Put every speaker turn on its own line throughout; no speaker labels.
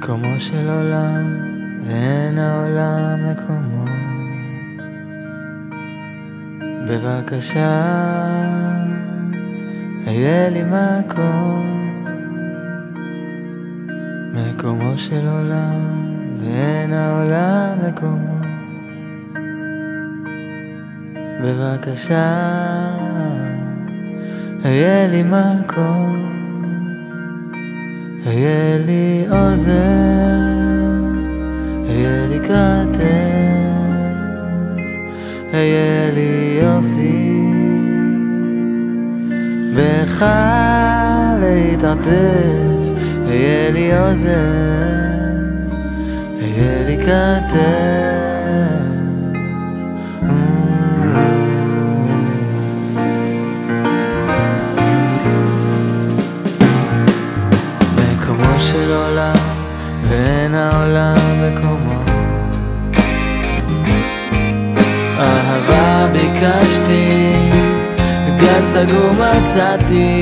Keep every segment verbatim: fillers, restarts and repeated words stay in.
מקומו של עולם ואין העולם מקומו. בבקשה היה לי מקום. מקומו של עולם ואין העולם מקומו. בבקשה היה לי מקום. היה לי אוזן, היה לי כתף, היה לי יופי בך להתעטף. היה לי אוזן, היה לי כתף. מקומו של עולם ואין העולם מקומו. אהבה ביקשתי, גן סגור מצאתי.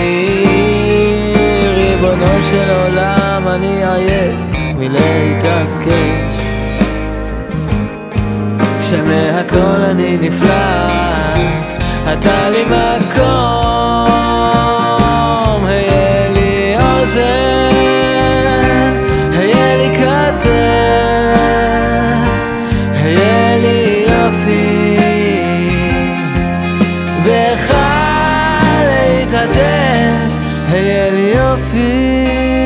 ריבונו של עולם אני עייף מלהתעקש. כשמהכל אני נפלט, אתה לי מקום. היה לי אוזן, היה לי כתף, היה לי יופי בך להתעטף. היה לי יופי.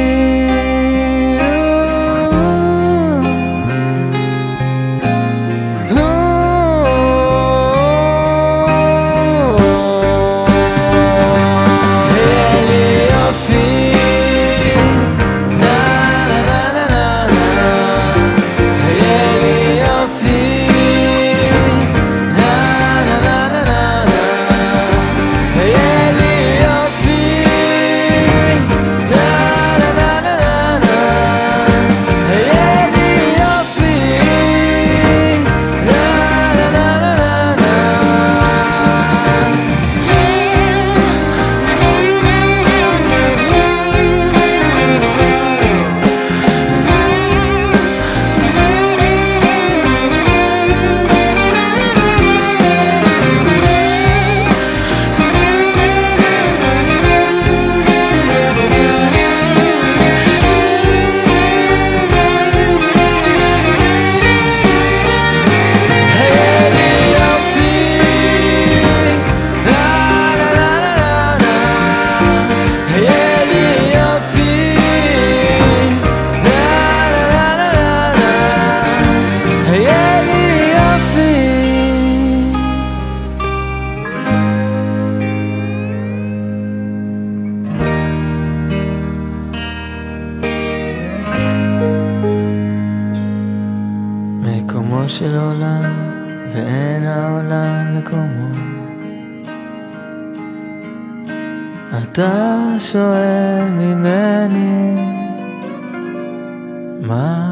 מקומו של עולם ואין העולם מקומו. אתה שואל ממני מה